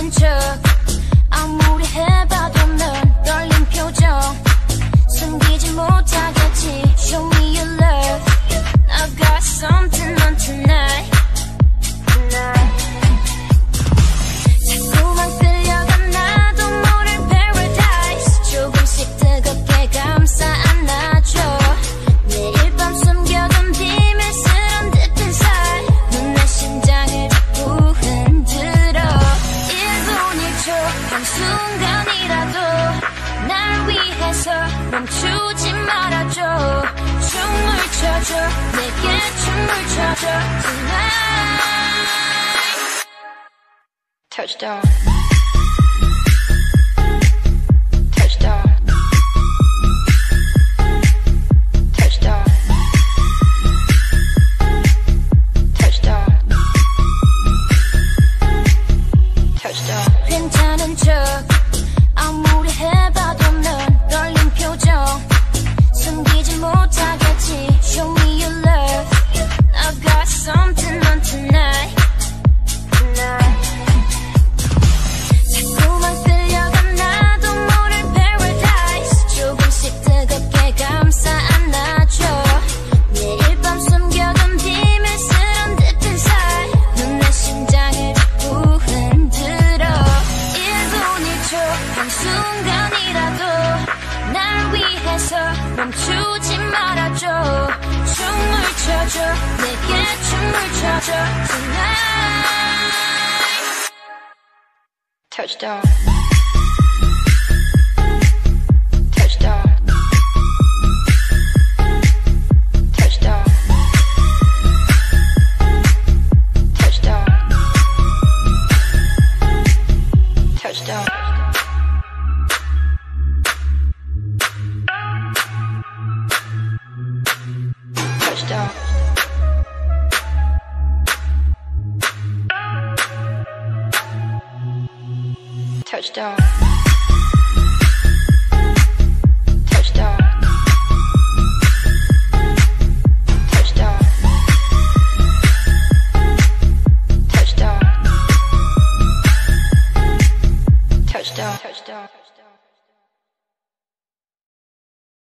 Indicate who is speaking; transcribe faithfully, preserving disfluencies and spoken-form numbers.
Speaker 1: 괜찮은 척 아무리 해봐도 넌 떨린 표정 숨기지 못하겠지. Show me your love. I've got something on tonight. 자꾸만 끌려가 나도 모를 paradise. 조금씩 뜨겁게 감싸 안아줘. 매일 밤 숨겨둔 비밀스런 deep inside. 넌 내 심장을 자꾸 흔들어. 일 분 일 초 한순간이라도 날 위해서 멈추지 말아줘. 춤을 춰줘 내게 춤을 춰줘 tonight. Touchdown. Touchdown. Touchdown. Touchdown. Touchdown. 괜찮은 척 아무리 해봐도 넌 떨린 표정 숨기지 못하겠지. Show me your love. I've got something on tonight. 자꾸만 끌려가 나도 모를 paradise. 조금씩 뜨겁게 감싸 안아줘. 매일 밤 숨겨둔 비밀스런 deep inside. 넌 내 심장을 자꾸 흔들어. 일 분 일 초 한순간이라도 날 위해서 멈추지 말아줘. 춤을 춰줘 내게 춤을 춰줘 tonight. Touchdown. Touchdown. Touchdown. Touchdown. Touchdown. Touchdown. Touchdown.